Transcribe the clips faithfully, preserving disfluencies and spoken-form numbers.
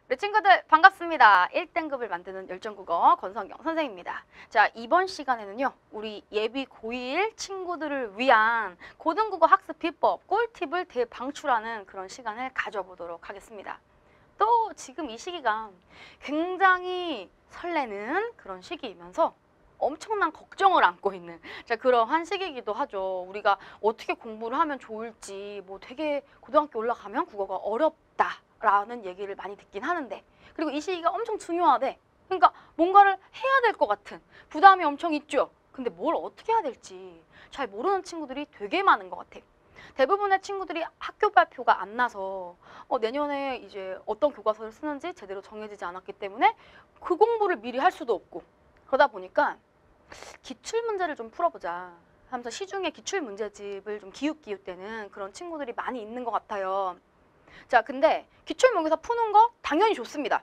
우리 친구들 반갑습니다. 일 등급을 만드는 열정국어 권성경 선생님입니다. 자, 이번 시간에는요. 우리 예비 고일 친구들을 위한 고등국어 학습 비법, 꿀팁을 대방출하는 그런 시간을 가져보도록 하겠습니다. 또 지금 이 시기가 굉장히 설레는 그런 시기이면서 엄청난 걱정을 안고 있는 자, 그러한 시기이기도 하죠. 우리가 어떻게 공부를 하면 좋을지 뭐 되게 고등학교 올라가면 국어가 어렵다. 라는 얘기를 많이 듣긴 하는데 그리고 이 시기가 엄청 중요하대. 그러니까 뭔가를 해야 될 것 같은 부담이 엄청 있죠. 근데 뭘 어떻게 해야 될지 잘 모르는 친구들이 되게 많은 것 같아. 대부분의 친구들이 학교 발표가 안 나서 어, 내년에 이제 어떤 교과서를 쓰는지 제대로 정해지지 않았기 때문에 그 공부를 미리 할 수도 없고 그러다 보니까 기출문제를 좀 풀어보자 하면서 시중에 기출문제집을 좀 기웃기웃대는 그런 친구들이 많이 있는 것 같아요. 자, 근데 기출문제에서 푸는 거 당연히 좋습니다.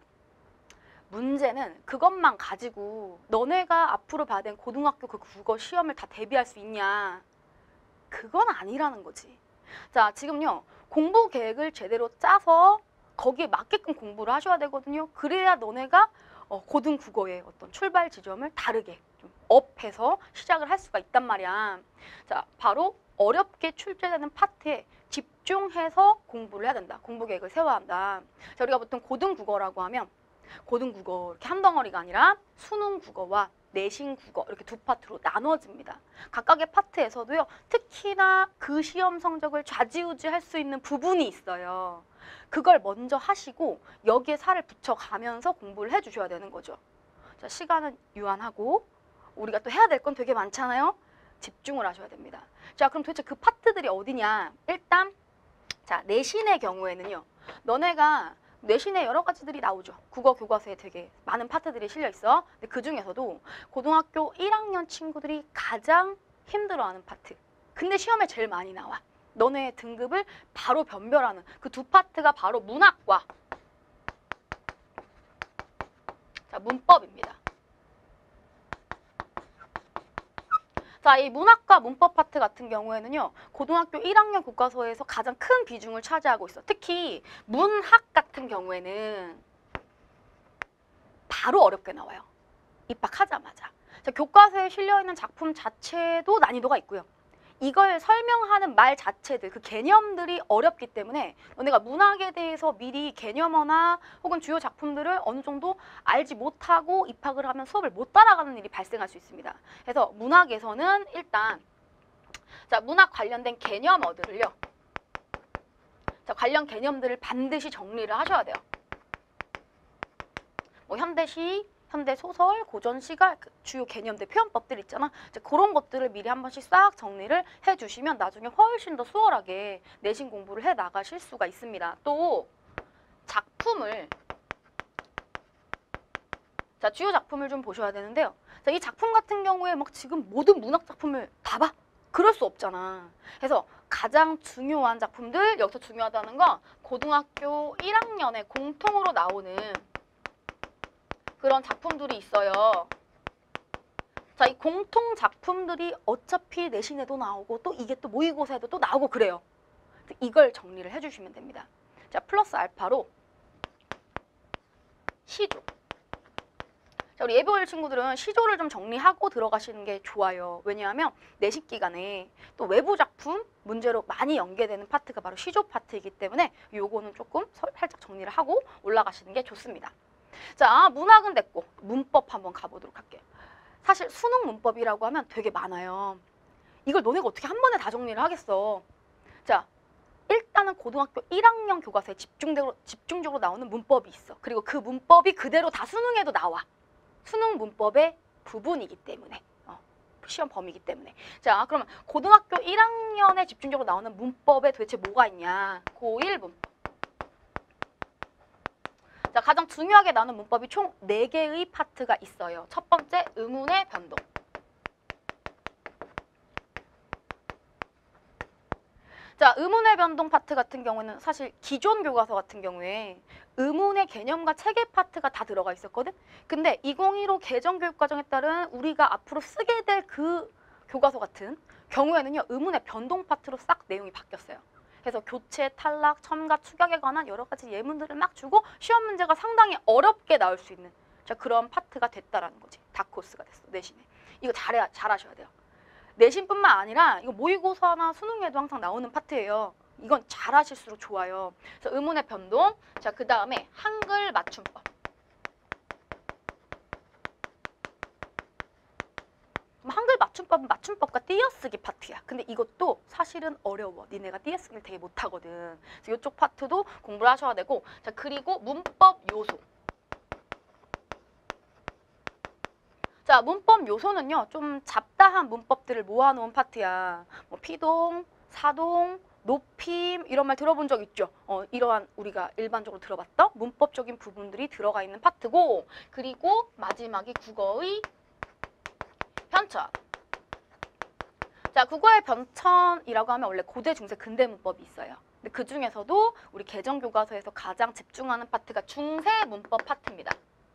문제는 그것만 가지고 너네가 앞으로 봐야 되는 고등학교 그 국어 시험을 다 대비할 수 있냐? 그건 아니라는 거지. 자, 지금요. 공부 계획을 제대로 짜서 거기에 맞게끔 공부를 하셔야 되거든요. 그래야 너네가 어, 고등 국어의 어떤 출발 지점을 다르게 좀 업해서 시작을 할 수가 있단 말이야. 자, 바로 어렵게 출제되는 파트에 집중해서 공부를 해야 된다. 공부 계획을 세워야 한다. 자, 우리가 보통 고등 국어라고 하면 고등 국어 이렇게 한 덩어리가 아니라 수능 국어와 내신 국어 이렇게 두 파트로 나눠집니다. 각각의 파트에서도요. 특히나 그 시험 성적을 좌지우지할 수 있는 부분이 있어요. 그걸 먼저 하시고 여기에 살을 붙여가면서 공부를 해주셔야 되는 거죠. 자, 시간은 유한하고 우리가 또 해야 될 건 되게 많잖아요. 집중을 하셔야 됩니다. 자, 그럼 도대체 그 파트들이 어디냐? 일단 자, 내신의 경우에는요. 너네가 내신에 여러 가지들이 나오죠. 국어 교과서에 되게 많은 파트들이 실려 있어. 근데 그 중에서도 고등학교 일 학년 친구들이 가장 힘들어하는 파트. 근데 시험에 제일 많이 나와. 너네의 등급을 바로 변별하는 그 두 파트가 바로 문학과 자, 문법입니다. 자, 이 문학과 문법 파트 같은 경우에는요. 고등학교 일 학년 교과서에서 가장 큰 비중을 차지하고 있어. 특히 문학 같은 경우에는 바로 어렵게 나와요. 입학하자마자. 자, 교과서에 실려있는 작품 자체도 난이도가 있고요. 이걸 설명하는 말 자체들, 그 개념들이 어렵기 때문에 너네가 문학에 대해서 미리 개념어나 혹은 주요 작품들을 어느 정도 알지 못하고 입학을 하면 수업을 못 따라가는 일이 발생할 수 있습니다. 그래서 문학에서는 일단 자, 문학 관련된 개념어들을요. 자, 관련 개념들을 반드시 정리를 하셔야 돼요. 뭐 현대시, 현대소설, 고전시가 그 주요 개념들, 표현법들 있잖아. 이제 그런 것들을 미리 한 번씩 싹 정리를 해주시면 나중에 훨씬 더 수월하게 내신 공부를 해 나가실 수가 있습니다. 또 작품을 자, 주요 작품을 좀 보셔야 되는데요. 자, 이 작품 같은 경우에 막 지금 모든 문학 작품을 다 봐? 그럴 수 없잖아. 그래서 가장 중요한 작품들, 여기서 중요하다는 건 고등학교 일 학년에 공통으로 나오는 그런 작품들이 있어요. 자, 이 공통 작품들이 어차피 내신에도 나오고 또 이게 또 모의고사에도 또 나오고 그래요. 이걸 정리를 해주시면 됩니다. 자, 플러스 알파로 시조. 자, 우리 예비고일 친구들은 시조를 좀 정리하고 들어가시는 게 좋아요. 왜냐하면 내신 기간에 또 외부 작품 문제로 많이 연계되는 파트가 바로 시조 파트이기 때문에 요거는 조금 살짝 정리를 하고 올라가시는 게 좋습니다. 자, 문학은 됐고 문법 한번 가보도록 할게요. 사실 수능 문법이라고 하면 되게 많아요. 이걸 너네가 어떻게 한 번에 다 정리를 하겠어. 자, 일단은 고등학교 일 학년 교과서에 집중적으로, 집중적으로 나오는 문법이 있어. 그리고 그 문법이 그대로 다 수능에도 나와. 수능 문법의 부분이기 때문에. 어, 시험 범위이기 때문에. 자, 그러면 고등학교 일 학년에 집중적으로 나오는 문법에 도대체 뭐가 있냐. 고일 문법. 자, 가장 중요하게 나오는 문법이 총 네 개의 파트가 있어요. 첫 번째, 의문의 변동. 자, 의문의 변동 파트 같은 경우는 사실 기존 교과서 같은 경우에 의문의 개념과 체계 파트가 다 들어가 있었거든? 근데 이천십오 개정 교육과정에 따른 우리가 앞으로 쓰게 될 그 교과서 같은 경우에는요, 의문의 변동 파트로 싹 내용이 바뀌었어요. 해서 교체, 탈락, 첨가, 추격에 관한 여러 가지 예문들을 막 주고 시험 문제가 상당히 어렵게 나올 수 있는 자 그런 파트가 됐다라는 거지. 다크호스가 됐어, 내신에. 이거 잘해, 잘하셔야 돼요. 내신뿐만 아니라 이거 모의고사나 수능에도 항상 나오는 파트예요. 이건 잘하실수록 좋아요. 그래서 의문의 변동, 자 그 다음에 한글 맞춤법. 한글 맞춤법은 맞춤법과 띄어쓰기 파트야. 근데 이것도 사실은 어려워. 니네가 띄어쓰기를 되게 못하거든. 그래서 이쪽 파트도 공부를 하셔야 되고 자 그리고 문법 요소. 자 문법 요소는요. 좀 잡다한 문법들을 모아놓은 파트야. 뭐 피동, 사동, 높임 이런 말 들어본 적 있죠? 어, 이러한 우리가 일반적으로 들어봤던 문법적인 부분들이 들어가 있는 파트고 그리고 마지막이 국어의 편찬. 자, 국어의 편찬이라고 하면 원래 고대, 중세, 근대 문법이 있어요. 근데 그 중에서도 우리 개정교과서에서 가장 집중하는 파트가 중세 문법 파트입니다.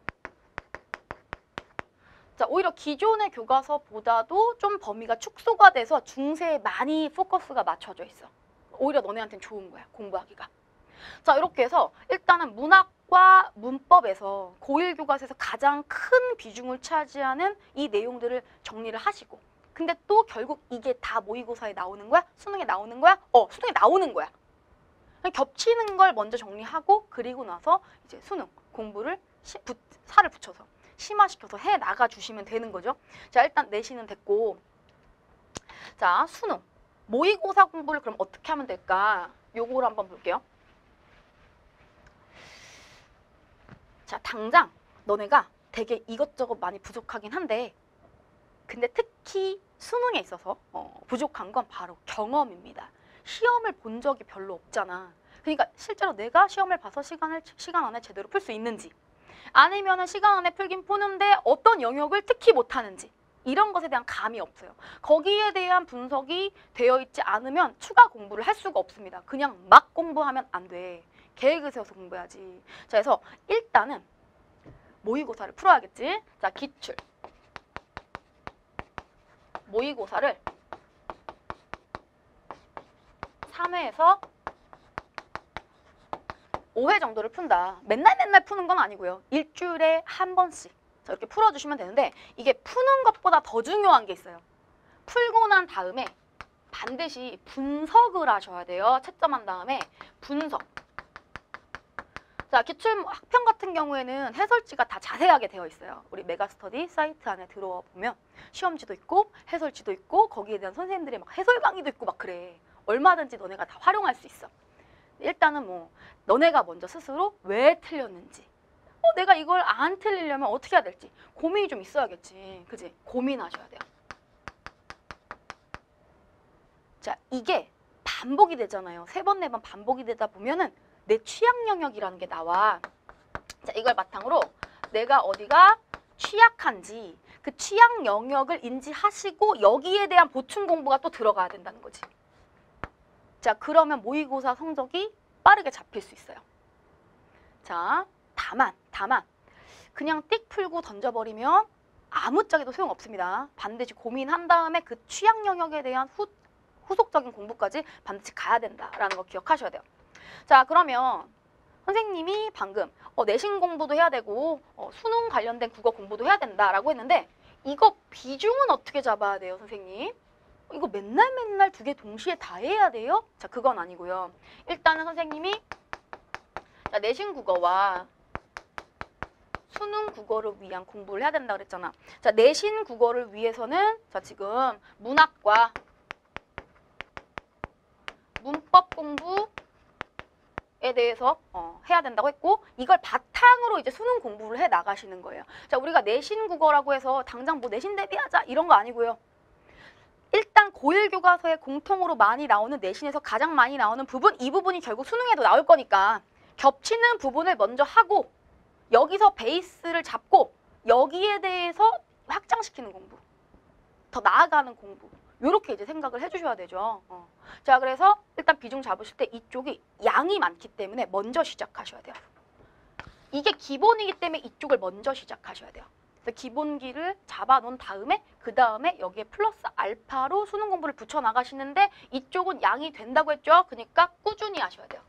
자, 오히려 기존의 교과서보다도 좀 범위가 축소가 돼서 중세에 많이 포커스가 맞춰져 있어. 오히려 너네한테는 좋은 거야, 공부하기가. 자, 이렇게 해서 일단은 문학과 문법에서 고일 교과서에서 가장 큰 비중을 차지하는 이 내용들을 정리를 하시고 근데 또 결국 이게 다 모의고사에 나오는 거야? 수능에 나오는 거야? 어, 수능에 나오는 거야. 겹치는 걸 먼저 정리하고 그리고 나서 이제 수능 공부를 시, 부, 살을 붙여서 심화시켜서 해 나가 주시면 되는 거죠. 자, 일단 내신은 됐고 자, 수능. 모의고사 공부를 그럼 어떻게 하면 될까? 요거를 한번 볼게요. 자, 당장 너네가 되게 이것저것 많이 부족하긴 한데 근데 특히 수능에 있어서 어, 부족한 건 바로 경험입니다. 시험을 본 적이 별로 없잖아. 그러니까 실제로 내가 시험을 봐서 시간을, 시간 안에 제대로 풀 수 있는지 아니면 시간 안에 풀긴 푸는데 어떤 영역을 특히 못하는지 이런 것에 대한 감이 없어요. 거기에 대한 분석이 되어 있지 않으면 추가 공부를 할 수가 없습니다. 그냥 막 공부하면 안 돼. 계획을 세워서 공부해야지. 자, 그래서 일단은 모의고사를 풀어야겠지. 자, 기출. 모의고사를 삼 회에서 오 회 정도를 푼다. 맨날 맨날 푸는 건 아니고요. 일주일에 한 번씩 자, 이렇게 풀어주시면 되는데 이게 푸는 것보다 더 중요한 게 있어요. 풀고 난 다음에 반드시 분석을 하셔야 돼요. 채점한 다음에 분석. 자, 기출 학평 같은 경우에는 해설지가 다 자세하게 되어 있어요. 우리 메가스터디 사이트 안에 들어와 보면 시험지도 있고 해설지도 있고 거기에 대한 선생님들의 막 해설 강의도 있고 막 그래. 얼마든지 너네가 다 활용할 수 있어. 일단은 뭐 너네가 먼저 스스로 왜 틀렸는지 어, 내가 이걸 안 틀리려면 어떻게 해야 될지 고민이 좀 있어야겠지. 그지? 고민하셔야 돼요. 자, 이게 반복이 되잖아요. 세 번, 네 번 반복이 되다 보면은 내 취약 영역이라는 게 나와. 자, 이걸 바탕으로 내가 어디가 취약한지 그 취약 영역을 인지하시고 여기에 대한 보충 공부가 또 들어가야 된다는 거지. 자, 그러면 모의고사 성적이 빠르게 잡힐 수 있어요. 자, 다만, 다만 그냥 띡 풀고 던져버리면 아무짝에도 소용없습니다. 반드시 고민한 다음에 그 취약 영역에 대한 후, 후속적인 공부까지 반드시 가야 된다라는 거 기억하셔야 돼요. 자, 그러면 선생님이 방금 어, 내신 공부도 해야 되고 어, 수능 관련된 국어 공부도 해야 된다라고 했는데 이거 비중은 어떻게 잡아야 돼요, 선생님? 이거 맨날 맨날 두 개 동시에 다 해야 돼요? 자, 그건 아니고요. 일단은 선생님이 자, 내신 국어와 수능 국어를 위한 공부를 해야 된다 그랬잖아. 자, 내신 국어를 위해서는 자, 지금 문학과 문법 공부에 대해서 어, 해야 된다고 했고 이걸 바탕으로 이제 수능 공부를 해 나가시는 거예요. 자, 우리가 내신 국어라고 해서 당장 뭐 내신 대비하자 이런 거 아니고요. 일단 고일 교과서에 공통으로 많이 나오는 내신에서 가장 많이 나오는 부분 이 부분이 결국 수능에도 나올 거니까 겹치는 부분을 먼저 하고 여기서 베이스를 잡고 여기에 대해서 확장시키는 공부 더 나아가는 공부 요렇게 이제 생각을 해주셔야 되죠. 어. 자, 그래서 일단 비중 잡으실 때 이쪽이 양이 많기 때문에 먼저 시작하셔야 돼요. 이게 기본이기 때문에 이쪽을 먼저 시작하셔야 돼요. 기본기를 잡아놓은 다음에 그 다음에 여기에 플러스 알파로 수능 공부를 붙여 나가시는데 이쪽은 양이 된다고 했죠. 그러니까 꾸준히 하셔야 돼요.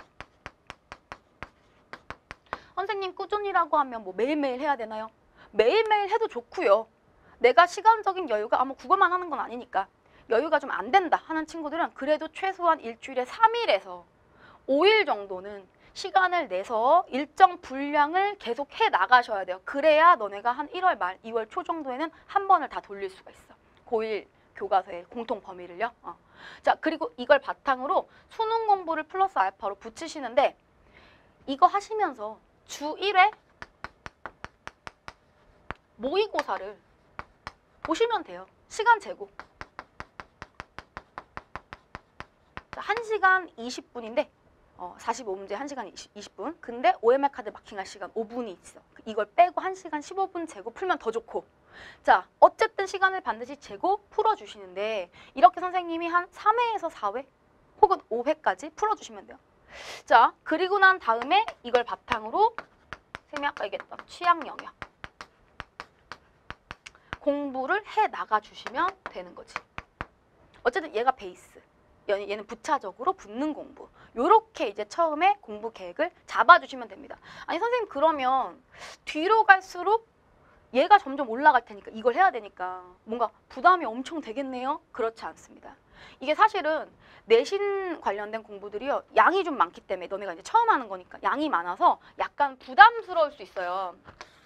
선생님 꾸준히라고 하면 뭐 매일매일 해야 되나요? 매일매일 해도 좋고요. 내가 시간적인 여유가 아무 국어만 하는 건 아니니까 여유가 좀 안 된다 하는 친구들은 그래도 최소한 일주일에 삼 일에서 오 일 정도는 시간을 내서 일정 분량을 계속 해 나가셔야 돼요. 그래야 너네가 한 일월 말, 이월 초 정도에는 한 번을 다 돌릴 수가 있어. 고일 교과서의 공통 범위를요. 어. 자, 그리고 이걸 바탕으로 수능 공부를 플러스 알파로 붙이시는데 이거 하시면서 주 일 회 모의고사를 보시면 돼요. 시간 재고. 자, 한 시간 이십 분인데 어, 사십오 문제 한 시간 이십 분. 근데 오엠알 카드 마킹할 시간 오 분이 있어. 이걸 빼고 한 시간 십오 분 재고 풀면 더 좋고. 자, 어쨌든 시간을 반드시 재고 풀어주시는데 이렇게 선생님이 한 삼 회에서 사 회 혹은 오 회까지 풀어주시면 돼요. 자, 그리고 난 다음에 이걸 바탕으로 쌤이 아까 얘기했던 취향 영역 공부를 해 나가 주시면 되는 거지. 어쨌든 얘가 베이스. 얘는 부차적으로 붙는 공부. 요렇게 이제 처음에 공부 계획을 잡아주시면 됩니다. 아니 선생님 그러면 뒤로 갈수록 얘가 점점 올라갈 테니까 이걸 해야 되니까 뭔가 부담이 엄청 되겠네요? 그렇지 않습니다. 이게 사실은 내신 관련된 공부들이요. 양이 좀 많기 때문에 너네가 이제 처음 하는 거니까 양이 많아서 약간 부담스러울 수 있어요.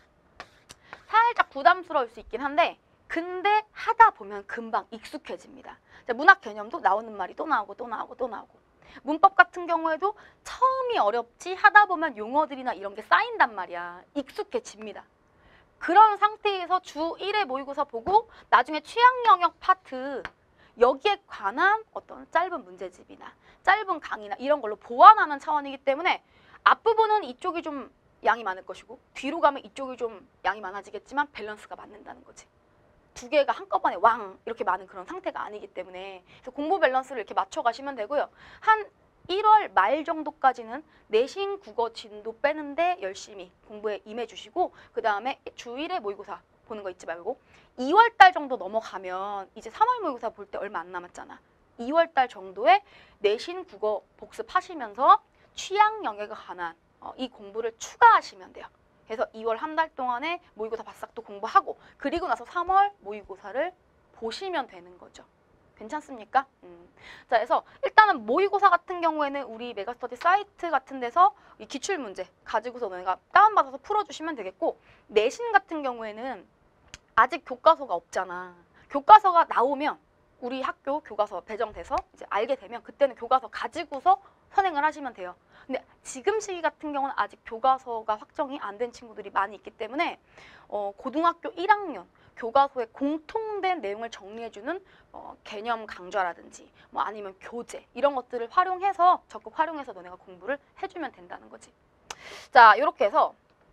살짝 부담스러울 수 있긴 한데 근데 하다 보면 금방 익숙해집니다. 자, 문학 개념도 나오는 말이 또 나오고 또 나오고 또 나오고 문법 같은 경우에도 처음이 어렵지 하다 보면 용어들이나 이런 게 쌓인단 말이야. 익숙해집니다. 그런 상태에서 주 일 회 모의고사 보고 나중에 취향 영역 파트 여기에 관한 어떤 짧은 문제집이나 짧은 강의나 이런 걸로 보완하는 차원이기 때문에 앞부분은 이쪽이 좀 양이 많을 것이고 뒤로 가면 이쪽이 좀 양이 많아지겠지만 밸런스가 맞는다는 거지. 두 개가 한꺼번에 왕 이렇게 많은 그런 상태가 아니기 때문에 그래서 공부 밸런스를 이렇게 맞춰 가시면 되고요. 한 일월 말 정도까지는 내신 국어 진도 빼는데 열심히 공부에 임해 주시고 그 다음에 주 일 회 모의고사 보는 거 잊지 말고 이월 달 정도 넘어가면 이제 삼월 모의고사 볼 때 얼마 안 남았잖아. 이월 달 정도에 내신 국어 복습하시면서 취향 영역에 관한 어, 이 공부를 추가하시면 돼요. 그래서 이월 한 달 동안에 모의고사 바싹 또 공부하고 그리고 나서 삼월 모의고사를 보시면 되는 거죠. 괜찮습니까? 음. 자, 그래서 일단은 모의고사 같은 경우에는 우리 메가스터디 사이트 같은 데서 이 기출문제 가지고서 너희가 다운받아서 풀어주시면 되겠고 내신 같은 경우에는 아직 교과서가 없잖아. 교과서가 나오면 우리 학교 교과서 배정돼서 이제 알게 되면 그때는 교과서 가지고서 선행을 하시면 돼요. 근데 지금 시기 같은 경우는 아직 교과서가 확정이 안 된 친구들이 많이 있기 때문에 어, 고등학교 일 학년 교과서에 공통된 내용을 정리해주는 어, 개념 강좌라든지 뭐 아니면 교재 이런 것들을 활용해서 적극 활용해서 너네가 공부를 해주면 된다는 거지. 자, 이렇게 해서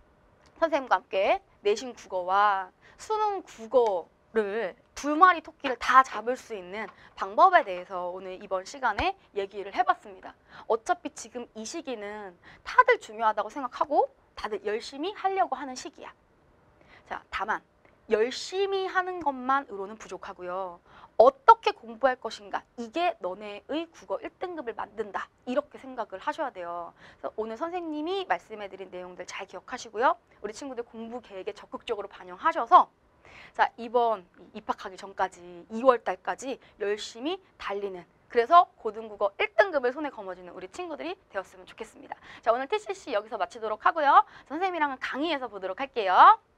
선생님과 함께 내신 국어와 수능 국어를 두 마리 토끼를 다 잡을 수 있는 방법에 대해서 오늘 이번 시간에 얘기를 해봤습니다. 어차피 지금 이 시기는 다들 중요하다고 생각하고 다들 열심히 하려고 하는 시기야. 자, 다만 열심히 하는 것만으로는 부족하고요. 어떻게 공부할 것인가? 이게 너네의 국어 일 등급을 만든다. 이렇게 생각을 하셔야 돼요. 그래서 오늘 선생님이 말씀해드린 내용들 잘 기억하시고요. 우리 친구들 공부 계획에 적극적으로 반영하셔서 자, 이번 입학하기 전까지 이월 달까지 열심히 달리는 그래서 고등국어 일 등급을 손에 거머쥐는 우리 친구들이 되었으면 좋겠습니다. 자, 오늘 티씨씨 여기서 마치도록 하고요. 선생님이랑은 강의에서 보도록 할게요.